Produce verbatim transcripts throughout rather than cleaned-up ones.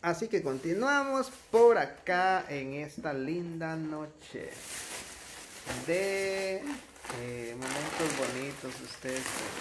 Así que continuamos por acá en esta linda noche de eh, momentos bonitos. Ustedes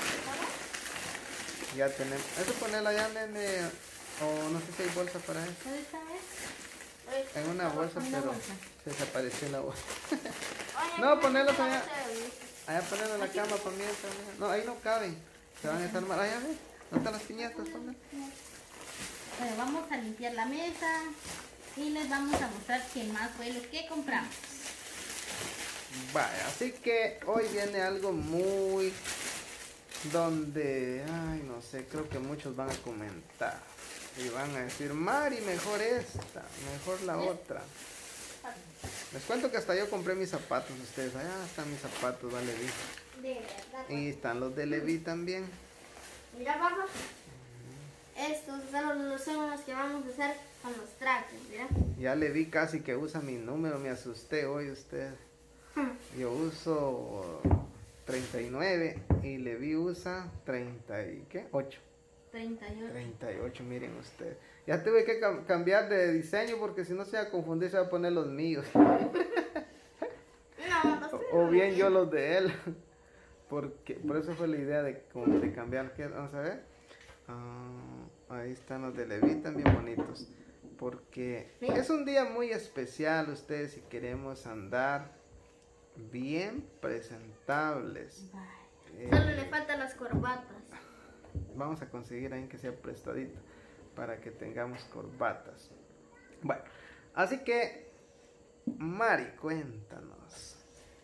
ya tenemos. ¿Eso ponerla ya, nene? O no sé si hay bolsa para eso. En una bolsa, pero se desapareció la bolsa. No, ponerlo allá. Allá ponerlo en la cama para mientras. No, ahí no caben. Se van a estar mal. Allá, ¿ves? ¿Dónde están las piñatas? ¿Dónde? Bueno, vamos a limpiar la mesa y les vamos a mostrar qué más fue lo que compramos. Vaya, así que hoy viene algo muy donde, ay, no sé, creo que muchos van a comentar y van a decir, Mari, mejor esta, mejor la otra. Les cuento que hasta yo compré mis zapatos, ustedes, allá están mis zapatos, vale, Levi. Y están los de Levi también. Mira, papá. Estos son los, son los que vamos a hacer con los trajes, mira. Ya le vi casi que usa mi número, me asusté hoy usted. Yo uso treinta y nueve y le vi usa treinta y ¿qué? ocho. treinta y ocho. treinta y ocho, miren usted. Ya tuve que cam cambiar de diseño porque si no se va a confundir, se va a poner los míos. No, no sé. o, o bien yo los de él. Porque, por eso fue la idea de, como de cambiar. ¿Qué? Vamos a ver. Uh, ahí están los de Levi, también bonitos. Porque es un día muy especial, ustedes, si queremos andar bien presentables. Eh, Solo le faltan las corbatas. Vamos a conseguir ahí que sea prestadito para que tengamos corbatas. Bueno, así que Mari, cuéntanos.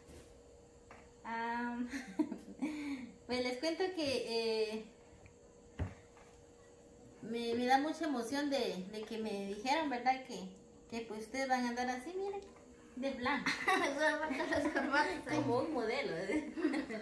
Um, pues les cuento que eh, me, me da mucha emoción de, de que me dijeron, ¿verdad? Que, que pues ustedes van a andar así, miren, de blanco. Como un modelo. ¿eh?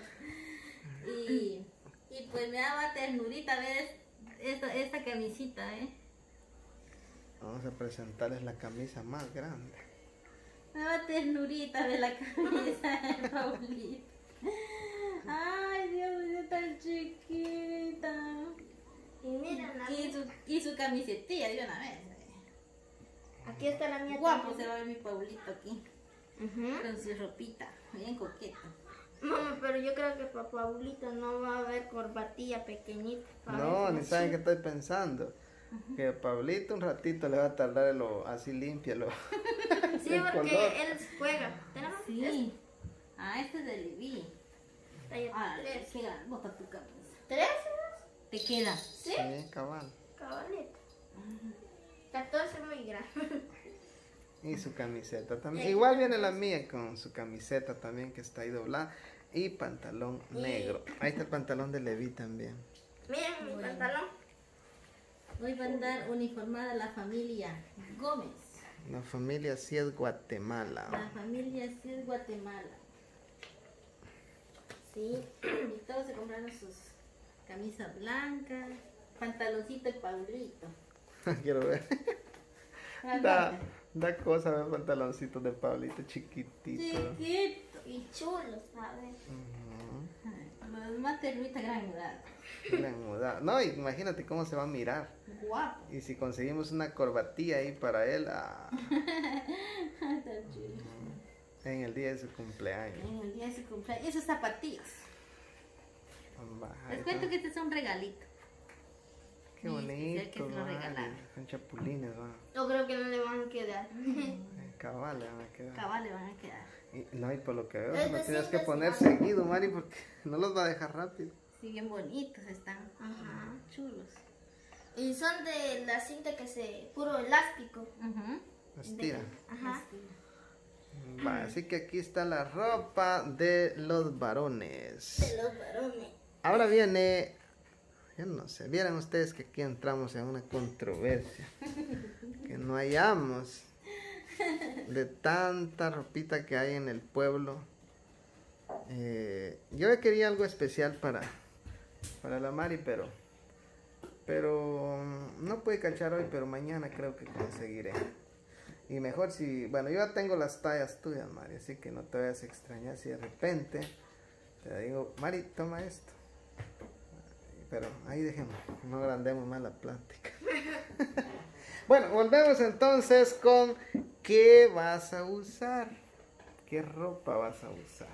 y, y pues me daba ternurita ver esta, esta camisita, ¿eh? Vamos a presentarles la camisa más grande. Me daba ternurita ver la camisa de Paulita. Ay, Dios mío, tan chiquita. Y miren, y su, y su camisetilla de una vez. Aquí está la mía. Guapo también. Se va a ver mi Paulito aquí. Uh-huh. Con su ropita, bien coqueta. Mamá, pero yo creo que para Paulito no va a haber corbatilla pequeñita. No, ni saben qué estoy pensando. Uh-huh. Que a Pablito un ratito le va a tardar lo, así limpiarlo. Sí, porque color. Él juega. ¿Tenemos? Sí. ¿Es? Ah, este es de Levi. Ah, tres. Qué grande, bota tu camisa. ¿Tres? ¿Te queda? Sí. Sí, cabal. Cabalito. Uh-huh. catorce muy grande. Y su camiseta también. Sí. Igual viene la mía con su camiseta también que está ahí doblada. Y pantalón y... negro. Ahí está el pantalón de Levi también. Miren mi bueno. pantalón. Hoy va a andar uniformada la familia Gómez. La familia sí es Guatemala. La familia sí es Guatemala. Sí. Y todos se compraron sus camisas blancas, pantaloncito de Paulito. Quiero ver. Da, da cosa ver pantaloncitos de Pablito chiquitito. Chiquito. Y chulo, ¿sabes? Uh-huh. Los más ternita, gran mudada. Gran mudada. No, imagínate cómo se va a mirar. Guapo. Y si conseguimos una corbatilla ahí para él. Ah. En el día de su cumpleaños. En el día de su cumpleaños. Esos zapatillos. Bah, Les cuento que este es un regalito. Qué bonito, que vale. Son chapulines, va. Yo creo que no le van a quedar. Cabal le van a quedar. Cabal le van a quedar. Y, no, y por lo que veo, lo tienes que poner seguido, Mari, porque no los va a dejar rápido. Siguen bonitos, están. Ajá. Chulos. Y son de la cinta que se... puro elástico. Uh-huh. Estira. De, ajá. Va, así que aquí está la ropa de los varones. De los varones. Ahora viene, yo no sé, vieran ustedes que aquí entramos en una controversia. Que no hallamos de tanta ropita que hay en el pueblo. Eh, yo quería algo especial para, para la Mari, pero, pero no puede cachar hoy, pero mañana creo que conseguiré. Y mejor si, bueno, yo ya tengo las tallas tuyas, Mari, así que no te vayas a extrañar si de repente te digo, Mari, toma esto. Pero ahí dejemos, no agrandemos más la plática. Bueno, volvemos entonces con ¿qué vas a usar? ¿Qué ropa vas a usar?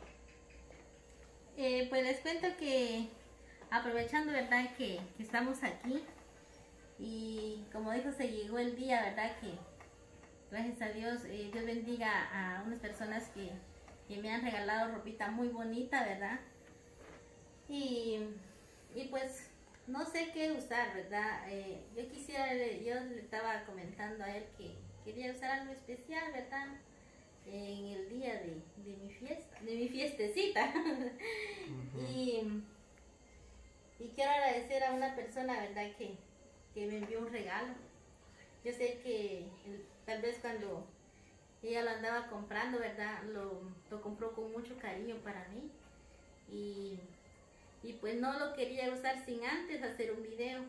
Eh, pues les cuento que aprovechando, ¿verdad? Que, que estamos aquí y como dijo, se llegó el día, ¿verdad? Que gracias a Dios, eh, Dios bendiga a unas personas que, que me han regalado ropita muy bonita, ¿verdad? Y, y pues no sé qué usar, ¿verdad? Eh, yo quisiera, yo le estaba comentando a él que quería usar algo especial, ¿verdad? En el día de, de mi fiesta, de mi fiestecita. Uh-huh. y, y quiero agradecer a una persona, ¿verdad? Que, que me envió un regalo. Yo sé que el, tal vez cuando ella lo andaba comprando, ¿verdad? Lo, lo compró con mucho cariño para mí. Y, y pues no lo quería usar sin antes hacer un video.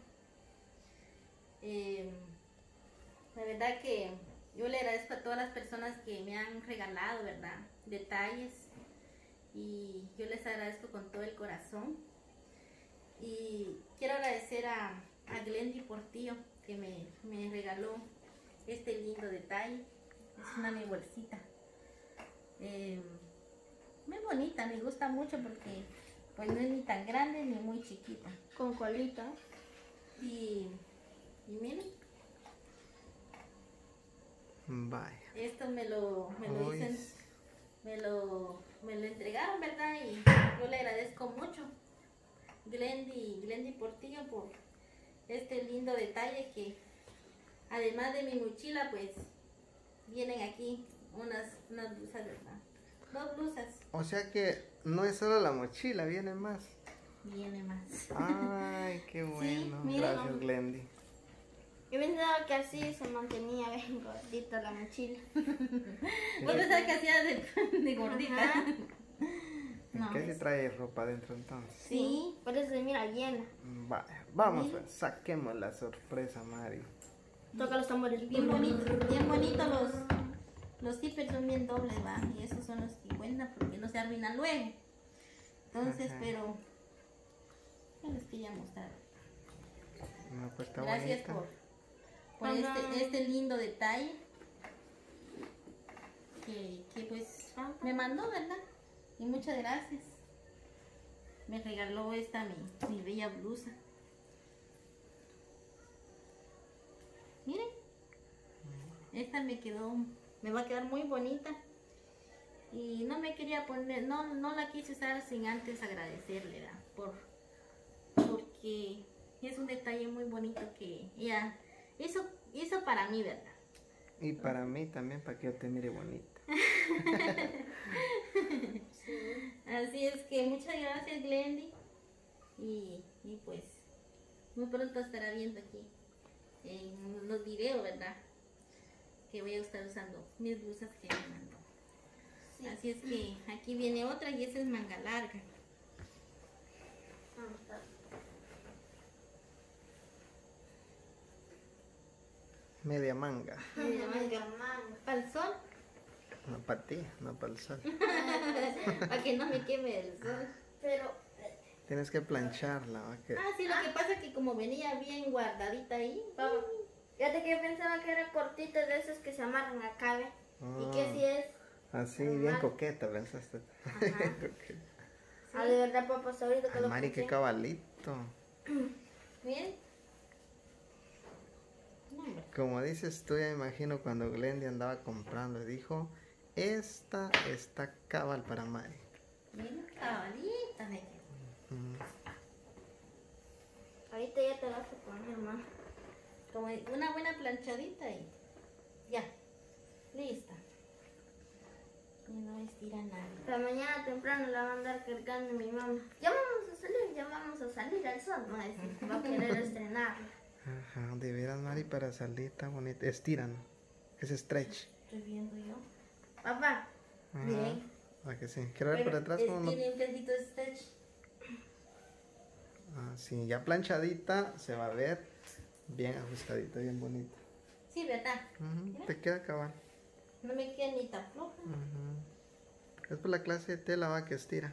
Eh, la verdad que yo le agradezco a todas las personas que me han regalado, ¿verdad? Detalles. Y yo les agradezco con todo el corazón. Y quiero agradecer a, a Glendy Portillo que me, me regaló este lindo detalle. Es una mi bolsita. Eh, muy bonita, me gusta mucho porque pues no es ni tan grande ni muy chiquita. Con colita. Y, y miren. Vaya. Esto me lo, me lo dicen, me lo, me lo entregaron, ¿verdad? Y yo le agradezco mucho, Glendy, Glendy Portillo, por este lindo detalle que, además de mi mochila, pues, vienen aquí unas, unas blusas, ¿verdad? Dos blusas. O sea que no es solo la mochila, viene más. Viene más. Ay, qué bueno. Sí, gracias, Glendy. Yo pensaba que así se mantenía bien gordita la mochila. ¿Vos pensabas que hacía de, de gordita? No, ¿qué se trae ropa adentro entonces? Sí, por eso se mira llena. Vaya, vamos, pues, saquemos la sorpresa, Mari. Toca los tambores. Bien bonito, bien bonito los, los zippers son bien dobles, va, y esos son los que cuentan porque no se arruinan luego. Entonces, ajá, pero yo les quería mostrar. No, pues está gracias bonita. por por este, este lindo detalle que, que pues me mandó, ¿verdad? Y muchas gracias. Me regaló esta mi, mi bella blusa. Miren, esta me quedó, me va a quedar muy bonita. Y no me quería poner, no, no la quise usar sin antes agradecerle, ¿verdad? Por, porque es un detalle muy bonito que ella hizo, hizo para mí, ¿verdad? Y para mí también, para que yo te mire bonita. Sí. Así es que muchas gracias, Glendy. Y, y pues, muy pronto estará viendo aquí en los videos, ¿verdad? Que voy a estar usando mis blusas que me mandó. Sí. Así es que aquí viene otra y esa es manga larga. Media manga. Media manga. ¿Para el sol? No para ti, no para el sol. Para que no me queme el sol. Pero tienes que plancharla. ¿Va? Que... Ah, sí, lo que pasa es que como venía bien guardadita ahí. Papá, fíjate que yo pensaba que era cortita de esas que se amarran acá, ¿ve? Ah, y que si es... Así, bien coqueta, pensaste. Coqueta. Sí. Ah, de verdad, papá, hasta ahorita que Ay, lo Mari, qué cabalito. Bien. Como dices tú, ya me imagino cuando Glendy andaba comprando, dijo, esta está cabal para Mari. Bien cabalita, me quedó. Uh-huh. Ahorita ya te vas a poner, mamá. Como una buena planchadita y ya, lista. Y no estira nada. Pero mañana temprano la va a andar cargando mi mamá. Ya vamos a salir, ya vamos a salir al sol, va a decir, va a querer estrenarla. Ajá, de veras, Mari, para salir está bonita. Estiran, es stretch. Estoy viendo yo. Papá, ajá, bien. ¿A que sí? Quiero ver por detrás cómo no. Tiene un pedacito de stretch. Ah, sí, ya planchadita se va a ver bien ajustadita, bien bonita. Sí, ¿verdad? Uh-huh, te queda cabal. No me queda ni tan floja. Uh-huh. Es por la clase de tela, va, que estira.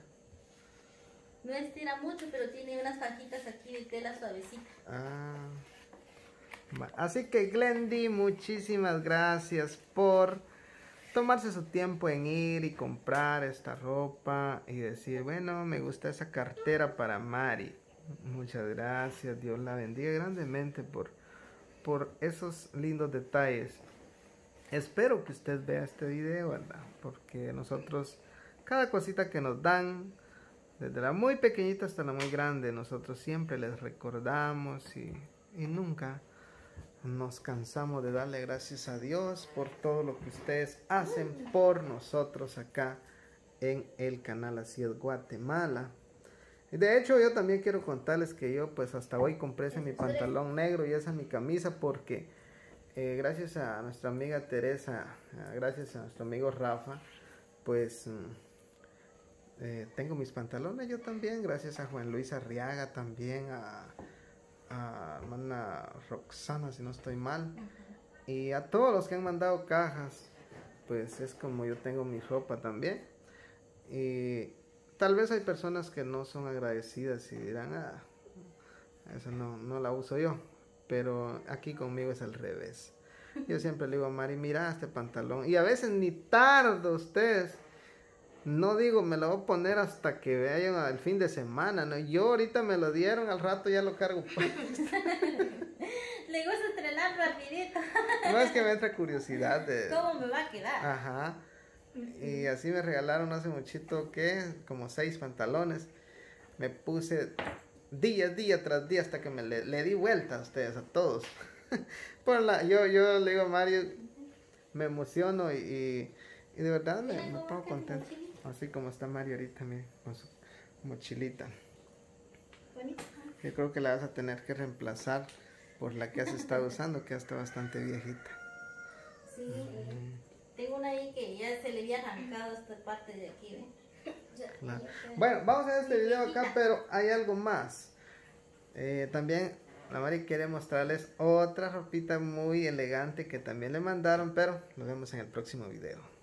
No estira mucho, pero tiene unas fajitas aquí de tela suavecita. Ah, Así que Glendy, muchísimas gracias por tomarse su tiempo en ir y comprar esta ropa y decir, bueno, me gusta esa cartera para Mari. Muchas gracias, Dios la bendiga grandemente por, por esos lindos detalles. Espero que usted vea este video, ¿verdad? Porque nosotros, cada cosita que nos dan, desde la muy pequeñita hasta la muy grande, nosotros siempre les recordamos y, y nunca nos cansamos de darle gracias a Dios por todo lo que ustedes hacen por nosotros acá en el canal Así es Guatemala. Y de hecho yo también quiero contarles que yo pues hasta hoy compré ese mi pantalón negro y esa mi camisa porque eh, gracias a nuestra amiga Teresa, gracias a nuestro amigo Rafa, pues eh, tengo mis pantalones yo también, gracias a Juan Luis Arriaga también, a a hermana Roxana si no estoy mal, uh-huh. Y a todos los que han mandado cajas, pues es como yo tengo mi ropa también. Y tal vez hay personas que no son agradecidas y dirán, ah, esa no, no la uso yo, pero aquí conmigo es al revés. Yo siempre le digo a Mari, mira este pantalón, y a veces ni tardo ustedes. No digo, me lo voy a poner hasta que vayan al fin de semana, ¿no? Yo ahorita me lo dieron, al rato ya lo cargo. Le gusta estrenar rapidito. No, es que me entra curiosidad de... ¿Cómo me va a quedar? Ajá. Y así me regalaron hace muchito, ¿qué? Como seis pantalones. Me puse día, día tras día hasta que me le, le di vuelta a ustedes, a todos. Por la, yo, yo le digo a Mario, me emociono y, y, y de verdad me, me pongo contento. Así como está Mario ahorita, miren, con su mochilita. Yo creo que la vas a tener que reemplazar por la que has estado usando, que ya está bastante viejita. Sí, mm. Tengo una ahí que ya se le había arrancado esta parte de aquí, ¿ven? Claro. Bueno, vamos a ver este video acá, pero hay algo más. Eh, también la Mari quiere mostrarles otra ropita muy elegante que también le mandaron, pero lo vemos en el próximo video.